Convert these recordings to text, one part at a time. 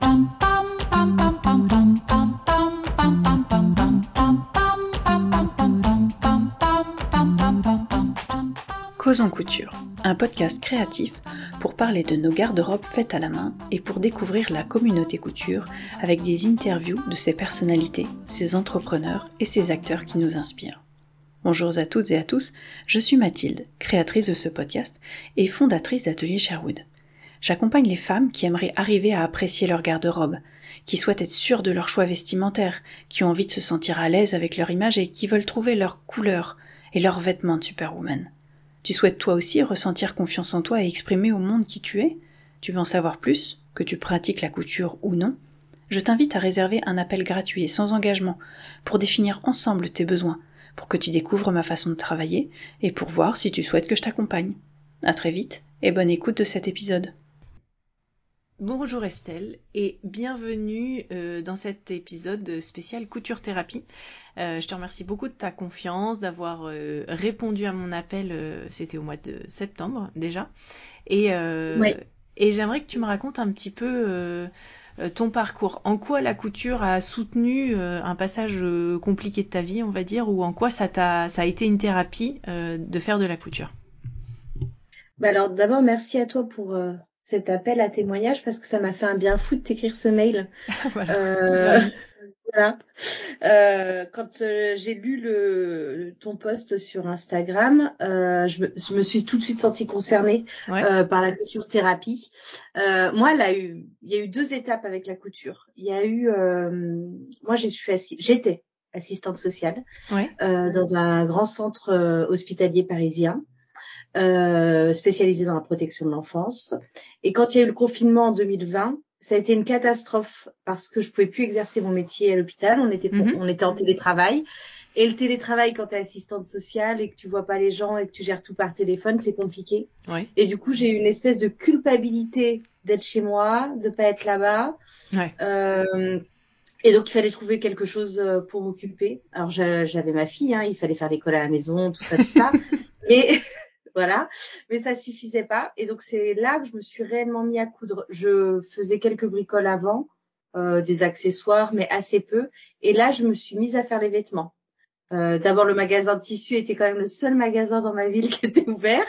Causons couture, un podcast créatif pour parler de nos garde-robes faites à la main et pour découvrir la communauté couture avec des interviews de ses personnalités, ses entrepreneurs et ses acteurs qui nous inspirent. Bonjour à toutes et à tous, je suis Mathilde, créatrice de ce podcast et fondatrice d'Atelier Sherwood. J'accompagne les femmes qui aimeraient arriver à apprécier leur garde-robe, qui souhaitent être sûres de leur choix vestimentaire, qui ont envie de se sentir à l'aise avec leur image et qui veulent trouver leur couleur et leurs vêtements de superwoman. Tu souhaites toi aussi ressentir confiance en toi et exprimer au monde qui tu es ? Tu veux en savoir plus, que tu pratiques la couture ou non ? Je t'invite à réserver un appel gratuit et sans engagement pour définir ensemble tes besoins, pour que tu découvres ma façon de travailler et pour voir si tu souhaites que je t'accompagne. À très vite et bonne écoute de cet épisode. Bonjour Estelle et bienvenue dans cet épisode spécial Couture Thérapie. Je te remercie beaucoup de ta confiance, d'avoir répondu à mon appel, c'était au mois de septembre déjà. Et j'aimerais que tu me racontes un petit peu ton parcours. En quoi la couture a soutenu un passage compliqué de ta vie, on va dire, ou en quoi ça a été une thérapie de faire de la couture. Alors d'abord, merci à toi pour cet appel à témoignage parce que ça m'a fait un bien fou de t'écrire ce mail. Voilà. Quand j'ai lu ton post sur Instagram, je me suis tout de suite sentie concernée par la couture thérapie. Moi, il y a eu deux étapes avec la couture. Il y a eu, moi, j'étais assistante sociale dans un grand centre hospitalier parisien. Spécialisée dans la protection de l'enfance. Et quand il y a eu le confinement en 2020, ça a été une catastrophe parce que je pouvais plus exercer mon métier à l'hôpital. On était en télétravail. Et le télétravail, quand tu es assistante sociale et que tu vois pas les gens et que tu gères tout par téléphone, c'est compliqué. Ouais. Et du coup, j'ai eu une espèce de culpabilité d'être chez moi, de pas être là-bas. Ouais. Et donc, il fallait trouver quelque chose pour m'occuper. Alors, j'avais ma fille, il fallait faire l'école à la maison, tout ça. Mais voilà, mais ça suffisait pas. Et donc, c'est là que je me suis réellement mis à coudre. Je faisais quelques bricoles avant, des accessoires, mais assez peu. Et là, je me suis mise à faire les vêtements. D'abord, le magasin de tissus était quand même le seul magasin dans ma ville qui était ouvert.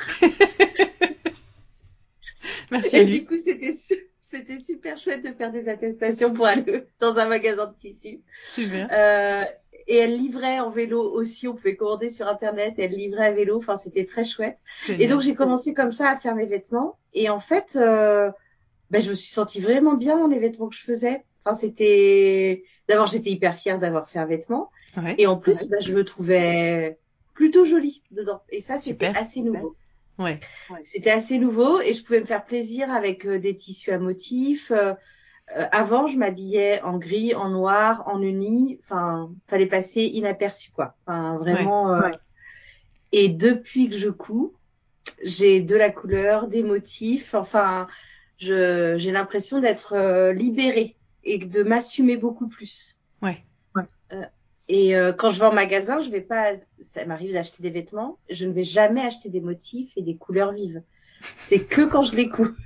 Merci à lui. Et du coup, c'était super chouette de faire des attestations pour aller dans un magasin de tissus. Super. Et elle livrait en vélo aussi, on pouvait commander sur Internet, elle livrait à vélo, enfin c'était très chouette. Et donc j'ai commencé comme ça à faire mes vêtements. Et en fait, je me suis sentie vraiment bien dans les vêtements que je faisais. Enfin d'abord j'étais hyper fière d'avoir fait un vêtement. Ouais. Et en plus, je me trouvais plutôt jolie dedans. Et ça, c'était assez nouveau. Ouais. C'était assez nouveau et je pouvais me faire plaisir avec des tissus à motifs. Avant, je m'habillais en gris, en noir, en uni. Enfin, fallait passer inaperçu, quoi. Enfin, vraiment. Ouais. Et depuis que je couds, j'ai de la couleur, des motifs. Enfin, j'ai l'impression d'être libérée et de m'assumer beaucoup plus. Ouais. Quand je vais en magasin, ça m'arrive d'acheter des vêtements. Je ne vais jamais acheter des motifs et des couleurs vives. C'est que quand je les couds.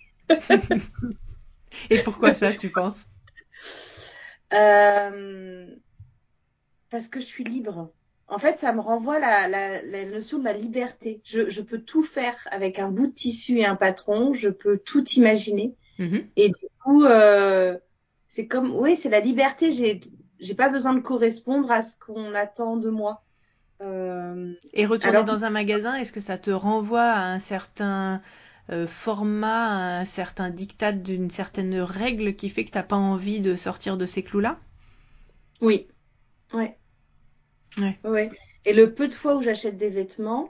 Et pourquoi ça, tu penses ? Parce que je suis libre. En fait, ça me renvoie la notion de la liberté. Je peux tout faire avec un bout de tissu et un patron. Je peux tout imaginer. Mm-hmm. Et du coup, c'est c'est la liberté. J'ai pas besoin de correspondre à ce qu'on attend de moi. Et retourner dans un magasin, est-ce que ça te renvoie à un certain format, un certain diktat d'une certaine règle qui fait que t'as pas envie de sortir de ces clous-là ? Oui. Ouais. Et le peu de fois où j'achète des vêtements,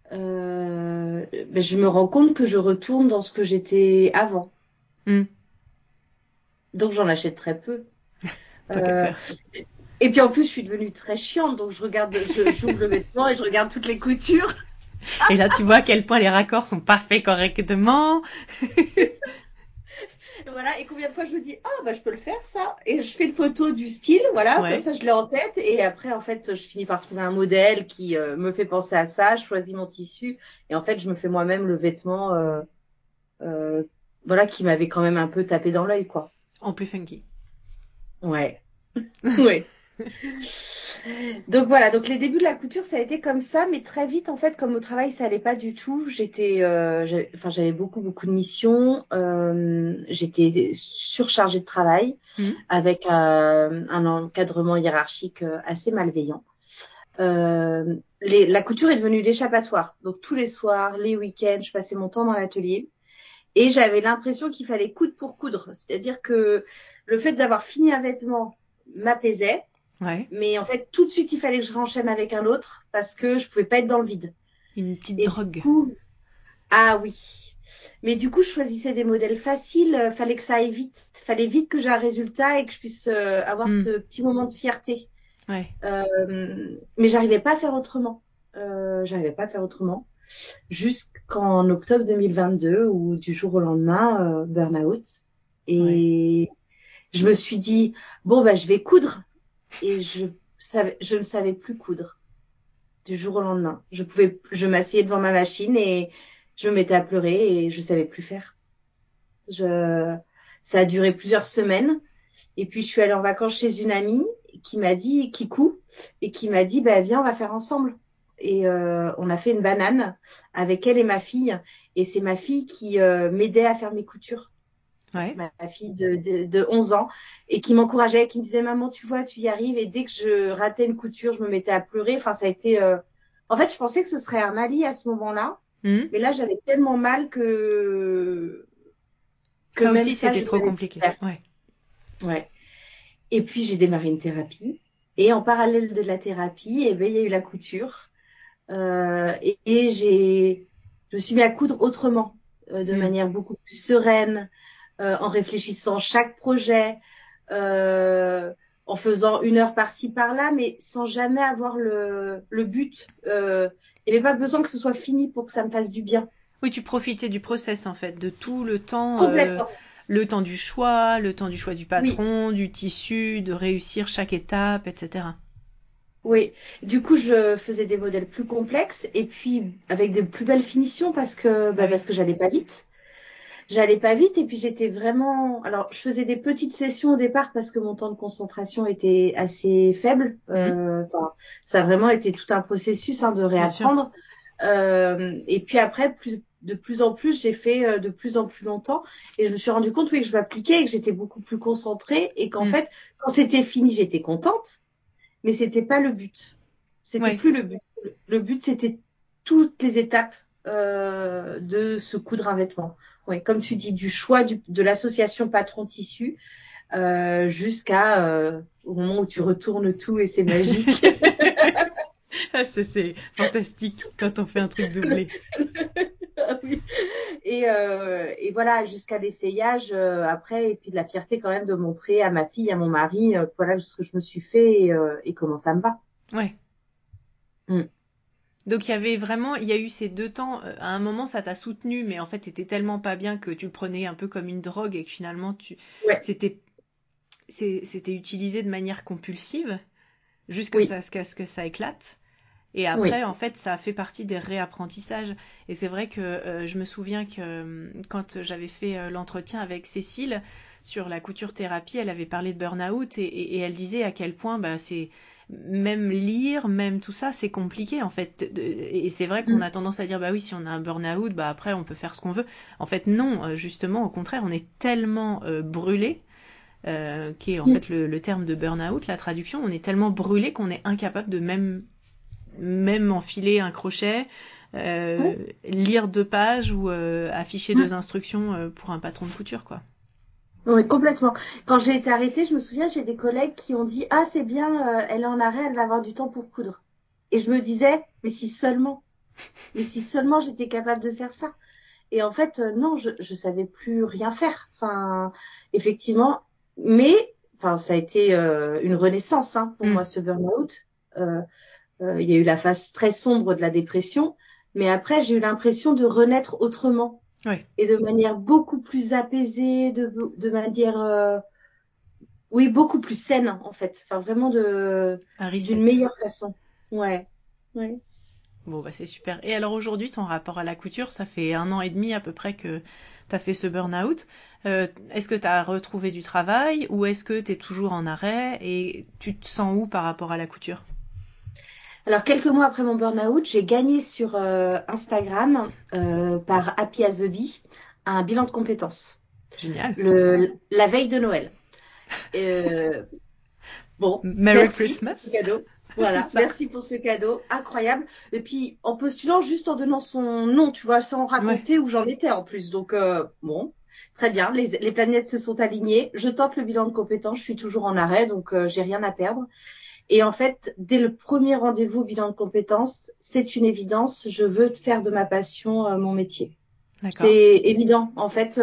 je me rends compte que je retourne dans ce que j'étais avant. Donc j'en achète très peu. Et puis en plus, je suis devenue très chiante, donc j'ouvre le vêtement et je regarde toutes les coutures. Et là, tu vois à quel point les raccords sont pas faits correctement. C'est ça. Voilà, et combien de fois je me dis je peux le faire ça, et je fais une photo du style, comme ça je l'ai en tête, et après en fait je finis par trouver un modèle qui me fait penser à ça, je choisis mon tissu, et en fait je me fais moi-même le vêtement qui m'avait quand même un peu tapé dans l'œil, quoi. En plus funky. Ouais. Ouais. Donc voilà, donc les débuts de la couture, ça a été comme ça, mais très vite, en fait, comme au travail, ça allait pas du tout. J'avais beaucoup de missions. J'étais surchargée de travail avec un encadrement hiérarchique assez malveillant. La couture est devenue l'échappatoire. Donc tous les soirs, les week-ends, je passais mon temps dans l'atelier et j'avais l'impression qu'il fallait coudre pour coudre. C'est-à-dire que le fait d'avoir fini un vêtement m'apaisait. Ouais. Mais en fait, tout de suite, il fallait que je renchaîne avec un autre parce que je pouvais pas être dans le vide. Une petite drogue. Du coup... Ah oui. Mais du coup, je choisissais des modèles faciles. Fallait que ça aille vite. Fallait vite que j'ai un résultat et que je puisse avoir ce petit moment de fierté. Ouais. Mais j'arrivais pas à faire autrement. Jusqu'en octobre 2022 où du jour au lendemain, burn-out. Et je me suis dit, bon, bah, je vais coudre. Et je ne savais plus coudre du jour au lendemain. Je m'asseyais devant ma machine et je me mettais à pleurer et je savais plus faire. Ça a duré plusieurs semaines. Et puis, je suis allée en vacances chez une amie qui coud et qui m'a dit, bah, viens, on va faire ensemble. Et on a fait une banane avec elle et ma fille. Et c'est ma fille qui m'aidait à faire mes coutures. Ouais. Ma fille de 11 ans et qui m'encourageait, qui me disait maman tu vois tu y arrives, et dès que je ratais une couture je me mettais à pleurer. Enfin ça a été en fait je pensais que ce serait un allié à ce moment-là, mais là j'avais tellement mal que ça même aussi ça, c'était trop compliqué. Ouais. Et puis j'ai démarré une thérapie et en parallèle de la thérapie il y a eu la couture et je me suis mis à coudre autrement, de manière beaucoup plus sereine, en réfléchissant chaque projet, en faisant 1 heure par-ci par-là, mais sans jamais avoir le but. Il n'y avait pas besoin que ce soit fini pour que ça me fasse du bien. Oui, tu profitais du process en fait, de tout le temps. Complètement. Le temps du choix du patron, du tissu, de réussir chaque étape, etc. Oui, du coup, je faisais des modèles plus complexes et puis avec de plus belles finitions parce que j'allais pas vite. Et puis j'étais vraiment... Alors, je faisais des petites sessions au départ parce que mon temps de concentration était assez faible. Ça a vraiment été tout un processus de réapprendre. Et puis après, de plus en plus, j'ai fait de plus en plus longtemps et je me suis rendu compte que je m'appliquais et que j'étais beaucoup plus concentrée et qu'en fait, quand c'était fini, j'étais contente, mais c'était pas le but. C'était plus le but. Le but, c'était toutes les étapes de se coudre un vêtement. Oui, comme tu dis, du choix de l'association patron-tissu jusqu'à au moment où tu retournes tout et c'est magique. C'est fantastique quand on fait un truc doublé. Oui. Et voilà, jusqu'à l'essayage après, et puis de la fierté quand même de montrer à ma fille, à mon mari, voilà ce que je me suis fait et comment ça me va. Ouais. Donc il y a eu ces 2 temps, à un moment ça t'a soutenu, mais en fait t'étais tellement pas bien que tu le prenais un peu comme une drogue et que finalement c'était utilisé de manière compulsive jusqu'à ce que ça éclate. Et après, en fait, ça a fait partie des réapprentissages. Et c'est vrai que je me souviens que quand j'avais fait l'entretien avec Cécile sur la couture thérapie, elle avait parlé de burn-out et elle disait à quel point c'est même lire, même tout ça, c'est compliqué en fait. Et c'est vrai qu'on a tendance à dire bah oui, si on a un burn-out, bah après on peut faire ce qu'on veut. En fait, non, justement, au contraire, on est tellement brûlé. Qui est en fait le terme de burn-out, la traduction, on est tellement brûlé qu'on est incapable de même enfiler un crochet, lire 2 pages ou afficher 2 instructions pour un patron de couture, quoi. Oui, complètement. Quand j'ai été arrêtée, je me souviens, j'ai des collègues qui ont dit « Ah, c'est bien, elle est en arrêt, elle va avoir du temps pour coudre. » Et je me disais « Mais si seulement j'étais capable de faire ça. » Et en fait, non, je savais plus rien faire. Enfin, effectivement, mais ça a été une renaissance pour moi, ce burn-out. Il y a eu la phase très sombre de la dépression, mais après, j'ai eu l'impression de renaître autrement. Ouais. Et de manière beaucoup plus apaisée, de manière, beaucoup plus saine, en fait. Enfin, vraiment d'une meilleure façon. Ouais. Bon, bah c'est super. Et alors aujourd'hui, ton rapport à la couture, ça fait 1 an et demi à peu près que tu as fait ce burn-out. Est-ce que tu as retrouvé du travail ou est-ce que tu es toujours en arrêt et tu te sens où par rapport à la couture? Alors, quelques mois après mon burn-out, j'ai gagné sur Instagram par Happy as a Bee un bilan de compétences. Génial. La veille de Noël. Bon, Merry merci Christmas. pour ce cadeau. Voilà, merci pour ce cadeau, incroyable. Et puis, en postulant, juste en donnant son nom, tu vois, sans raconter où j'en étais en plus. Donc, bon, très bien, les planètes se sont alignées. Je tente le bilan de compétences, je suis toujours en arrêt, donc j'ai rien à perdre. Et en fait, dès le premier rendez-vous bilan de compétences, c'est une évidence, je veux faire de ma passion mon métier. C'est évident. En fait,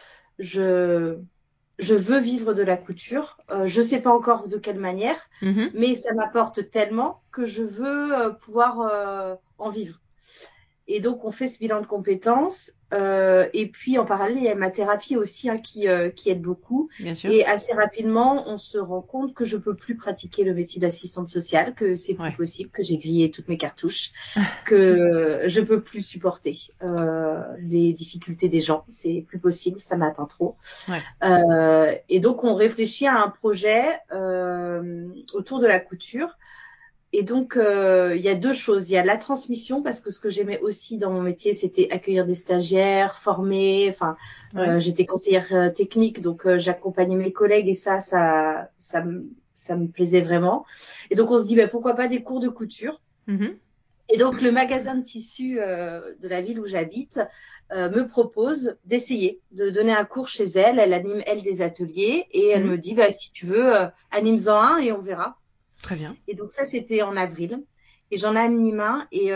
je veux vivre de la couture. Je sais pas encore de quelle manière, mais ça m'apporte tellement que je veux pouvoir en vivre. Et donc, on fait ce bilan de compétences. Et puis, en parallèle, il y a ma thérapie aussi qui aide beaucoup. Bien sûr. Et assez rapidement, on se rend compte que je peux plus pratiquer le métier d'assistante sociale, que c'est plus possible, que j'ai grillé toutes mes cartouches, que je peux plus supporter les difficultés des gens. C'est plus possible, ça m'atteint trop. Et donc, on réfléchit à un projet autour de la couture. Et donc, il y a deux choses. Il y a la transmission, parce que ce que j'aimais aussi dans mon métier, c'était accueillir des stagiaires, former. Enfin, j'étais conseillère technique, donc j'accompagnais mes collègues et ça me plaisait vraiment. Et donc, on se dit, pourquoi pas des cours de couture. Et donc, le magasin de tissus de la ville où j'habite me propose d'essayer de donner un cours chez elle. Elle anime, elle, des ateliers et elle me dit, si tu veux, anime-en un et on verra. Très bien. Et donc ça, c'était en avril. Et j'en ai animé un. Et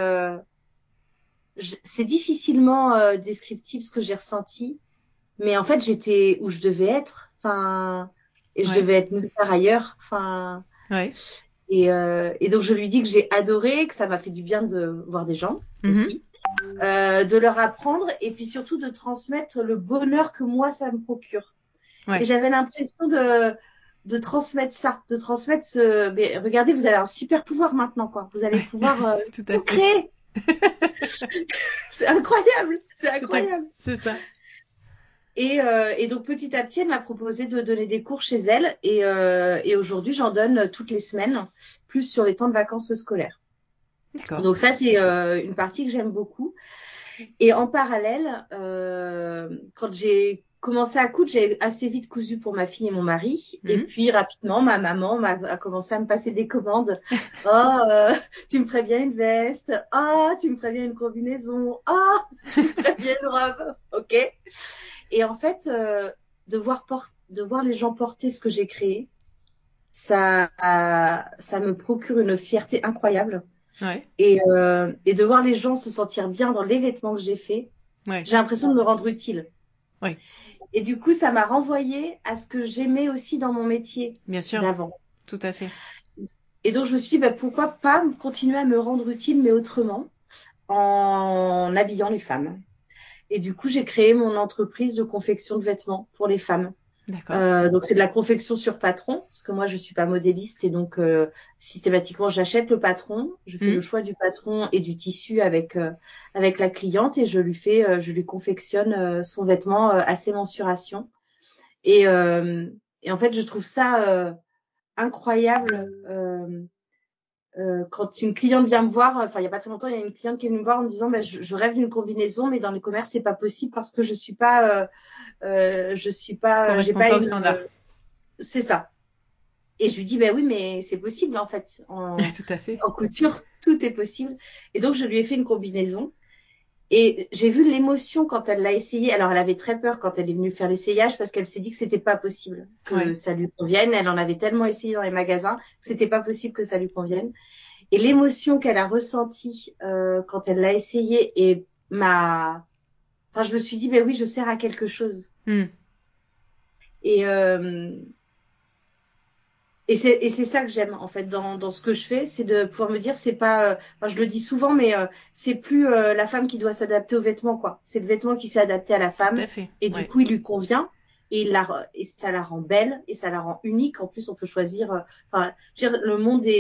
c'est difficilement descriptif ce que j'ai ressenti. Mais en fait, j'étais où je devais être. Enfin, et je devais être nulle part ailleurs. Enfin. Et donc, je lui dis que j'ai adoré, que ça m'a fait du bien de voir des gens aussi. De leur apprendre et puis surtout de transmettre le bonheur que moi, ça me procure. Et j'avais l'impression de transmettre ça, de transmettre mais regardez, vous avez un super pouvoir maintenant, quoi. Vous allez pouvoir tout créer. C'est incroyable, c'est incroyable. C'est ça. Et donc petit à petit, elle m'a proposé de donner des cours chez elle et aujourd'hui, j'en donne toutes les semaines, plus sur les temps de vacances scolaires. D'accord. Donc ça, c'est une partie que j'aime beaucoup. Et en parallèle, quand j'ai commencé à coudre, j'ai assez vite cousu pour ma fille et mon mari. Et puis rapidement, ma maman a commencé à me passer des commandes. Tu me ferais bien une veste. Tu me ferais bien une combinaison. Tu me ferais bien une robe. Ok. Et en fait, de voir les gens porter ce que j'ai créé, ça me procure une fierté incroyable. Et de voir les gens se sentir bien dans les vêtements que j'ai faits, j'ai l'impression de me rendre utile. Et du coup, ça m'a renvoyé à ce que j'aimais aussi dans mon métier d'avant. Tout à fait. Et donc, je me suis dit, pourquoi pas continuer à me rendre utile, mais autrement, en habillant les femmes. Et du coup, j'ai créé mon entreprise de confection de vêtements pour les femmes. D'accord. Donc, c'est de la confection sur patron, parce que moi, je suis pas modéliste et donc systématiquement, j'achète le patron, je fais le choix du patron et du tissu avec la cliente et je lui confectionne son vêtement à ses mensurations. Et en fait, je trouve ça incroyable. Quand une cliente vient me voir, il y a pas très longtemps, il y a une cliente qui est venue me voir en me disant, je rêve d'une combinaison, mais dans les commerces, c'est pas possible parce que je suis pas, j'ai pas au standard. C'est ça. Et je lui dis, oui, mais c'est possible, en fait. Tout à fait. En couture, tout est possible. Et donc, je lui ai fait une combinaison. Et j'ai vu l'émotion quand elle l'a essayé. Alors, elle avait très peur quand elle est venue faire l'essayage parce qu'elle s'est dit que c'était pas possible que ça lui convienne. Elle en avait tellement essayé dans les magasins que c'était pas possible que ça lui convienne. Et l'émotion qu'elle a ressentie quand elle l'a essayé et je me suis dit, oui, je sers à quelque chose. Et c'est ça que j'aime en fait dans ce que je fais, c'est de pouvoir me dire c'est pas, je le dis souvent, mais c'est plus la femme qui doit s'adapter aux vêtements, quoi. C'est le vêtement qui s'est adapté à la femme. Tout à fait. Et du coup il lui convient et ça la rend belle et ça la rend unique. En plus on peut choisir. Le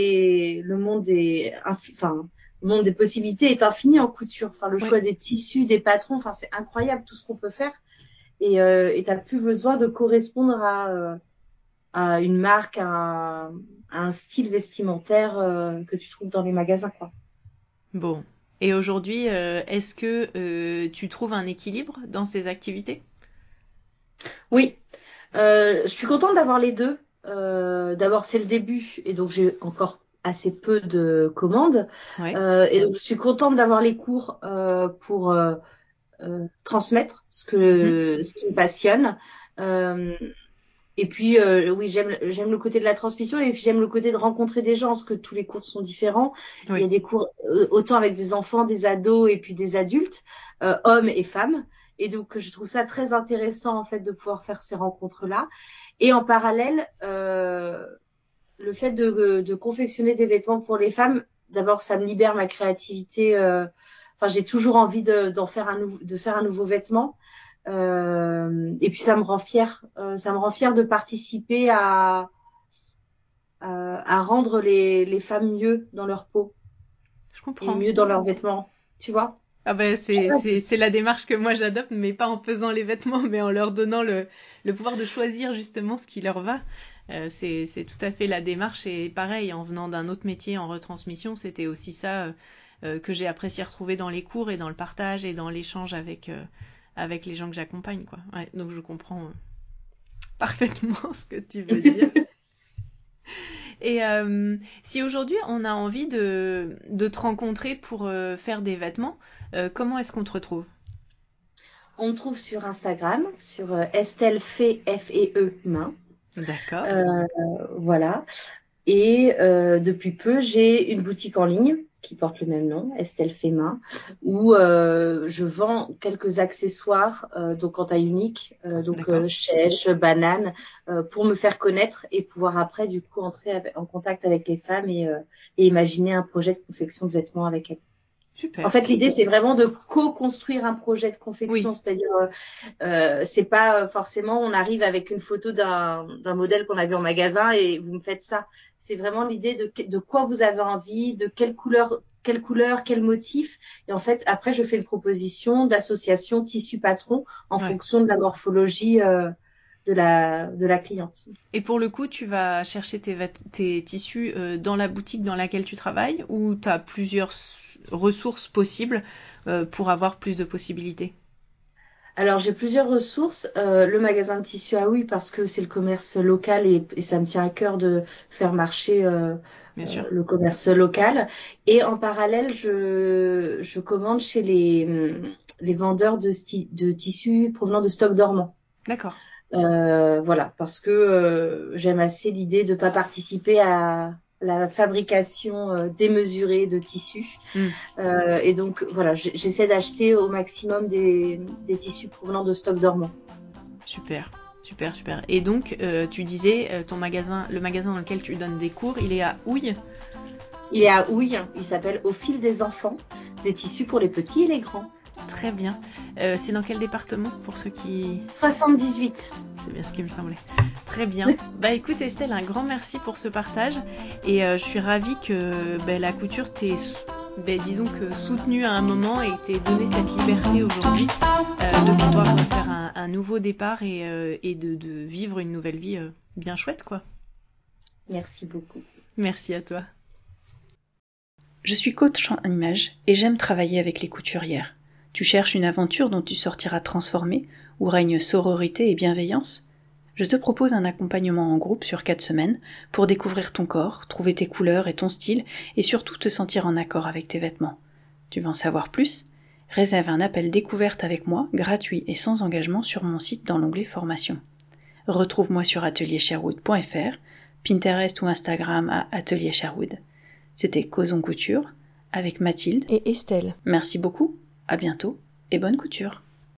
monde des possibilités est infini en couture. Le choix des tissus, des patrons, c'est incroyable tout ce qu'on peut faire. et t'as plus besoin de correspondre à une marque, à un style vestimentaire que tu trouves dans les magasins, quoi. Bon. Et aujourd'hui, est-ce que tu trouves un équilibre dans ces activités? Oui, je suis contente d'avoir les deux. D'abord, c'est le début et donc j'ai encore assez peu de commandes. Ouais. Et donc, je suis contente d'avoir les cours pour transmettre ce qui me passionne. Et puis, oui, j'aime le côté de la transmission et puis j'aime le côté de rencontrer des gens parce que tous les cours sont différents. Oui. Il y a des cours autant avec des enfants, des ados et puis des adultes, hommes et femmes. Et donc, je trouve ça très intéressant en fait de pouvoir faire ces rencontres-là. Et en parallèle, le fait de confectionner des vêtements pour les femmes, d'abord, ça me libère ma créativité. Enfin, j'ai toujours envie de faire un nouveau vêtement. Et puis ça me rend fière. Ça me rend fière de participer à rendre les femmes mieux dans leur peau Je et comprends. mieux dans leurs vêtements. Tu vois? Ah ben c'est la démarche que moi j'adopte, mais pas en faisant les vêtements, mais en leur donnant le pouvoir de choisir justement ce qui leur va. C'est tout à fait la démarche et pareil, en venant d'un autre métier en retransmission, c'était aussi ça que j'ai apprécié retrouver dans les cours et dans le partage et dans l'échange avec les gens que j'accompagne, quoi. Ouais, donc je comprends parfaitement ce que tu veux dire. Et si aujourd'hui on a envie de te rencontrer pour faire des vêtements, comment est-ce qu'on te retrouve? On me trouve sur Instagram, sur Estelle Fee main. D'accord. Voilà. Et depuis peu, j'ai une boutique en ligne qui porte le même nom, Estelle Fema, où je vends quelques accessoires donc en taille unique, donc chèche, banane, pour me faire connaître et pouvoir après du coup entrer en contact avec les femmes et imaginer un projet de confection de vêtements avec elles. Super. En fait, l'idée, c'est vraiment de co-construire un projet de confection, Oui. c'est-à-dire c'est pas forcément on arrive avec une photo d'un modèle qu'on a vu en magasin et vous me faites ça. C'est vraiment l'idée de quoi vous avez envie, de quelle couleur, quel motif. Et en fait, après, je fais une proposition d'association tissu patron en fonction de la morphologie de la cliente. Et pour le coup, tu vas chercher tes tissus dans la boutique dans laquelle tu travailles ou tu as plusieurs ressources possibles pour avoir plus de possibilités? Alors, j'ai plusieurs ressources. Le magasin de tissus, ah oui, parce que c'est le commerce local et ça me tient à cœur de faire marcher Bien sûr. le commerce local. Et en parallèle, je commande chez les vendeurs de tissus provenant de stocks dormants. D'accord. Voilà, parce que j'aime assez l'idée de ne pas participer à la fabrication démesurée de tissus. Et donc, voilà, j'essaie d'acheter au maximum des tissus provenant de stocks dormants. Super, super, super. Et donc, tu disais, le magasin dans lequel tu donnes des cours, il est à Houille? Il est à Houille, il s'appelle Au fil des enfants, des tissus pour les petits et les grands. Très bien. C'est dans quel département pour ceux qui... 78. C'est bien ce qui me semblait. Très bien. Bah écoute Estelle, un grand merci pour ce partage et je suis ravie que la couture t'ait disons que soutenue à un moment et t'ait donné cette liberté aujourd'hui de pouvoir faire un nouveau départ et de vivre une nouvelle vie bien chouette, quoi. Merci beaucoup. Merci à toi. Je suis coach en image et j'aime travailler avec les couturières. Tu cherches une aventure dont tu sortiras transformée, où règne sororité et bienveillance? Je te propose un accompagnement en groupe sur 4 semaines pour découvrir ton corps, trouver tes couleurs et ton style et surtout te sentir en accord avec tes vêtements. Tu veux en savoir plus? Réserve un appel découverte avec moi, gratuit et sans engagement sur mon site dans l'onglet formation. Retrouve-moi sur ateliersherwood.fr, Pinterest ou Instagram à Atelier Sherwood. C'était Causons Couture avec Mathilde et Estelle. Merci beaucoup, à bientôt et bonne couture.